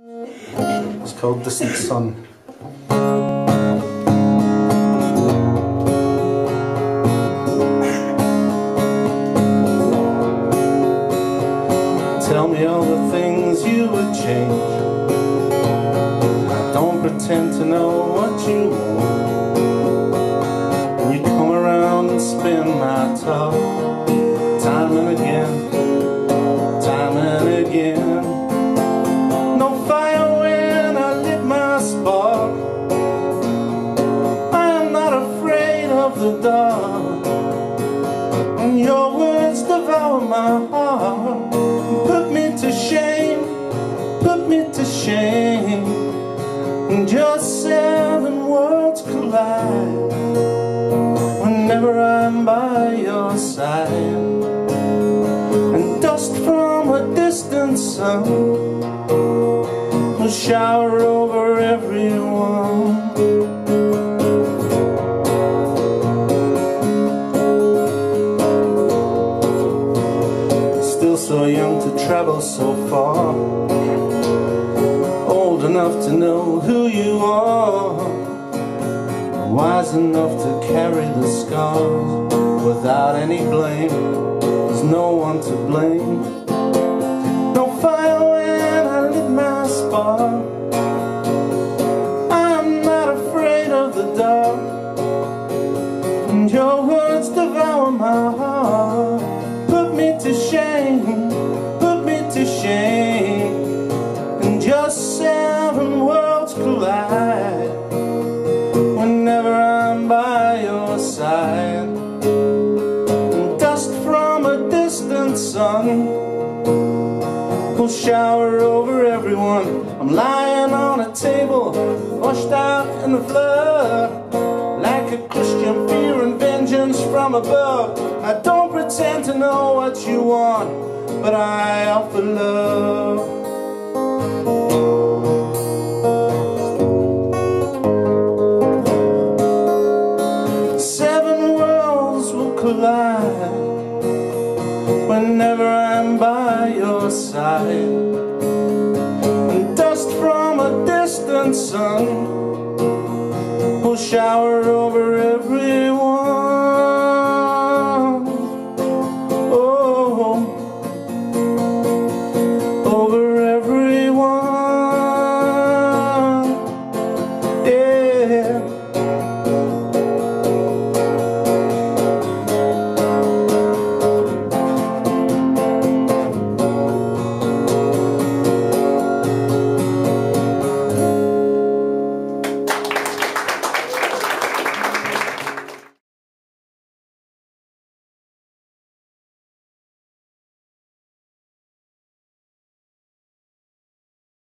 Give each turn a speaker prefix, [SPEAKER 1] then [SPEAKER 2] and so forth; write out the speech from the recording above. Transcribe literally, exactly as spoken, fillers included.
[SPEAKER 1] It's called Distant Sun. Tell me all the things you would change. I don't pretend to know what you want. And you come around and spin my top, time and again, time and again. No fire when I lit my spark. I am not afraid of the dark, and your words devour my heart. Put me to shame, put me to shame, and just seven worlds collide whenever I'm by your side. And dust from a distant sun will shower over everyone. Still so young to travel so far, old enough to know who you are, wise enough to carry the scars without any blame. There's no one to blame. No fire when I lit my spark. I'm not afraid of the dark, and your words devour my heart. Put me to shame, put me to shame, and just seven worlds collide whenever I'm by your side. And dust from a distant sun will shower over everyone. I'm lying on a table, washed out in the flood, like a Christian fearing vengeance from above. I don't pretend to know what you want, but I offer love. Seven worlds will collide whenever I'm by your side. And dust from a distant sun will shower over everyone.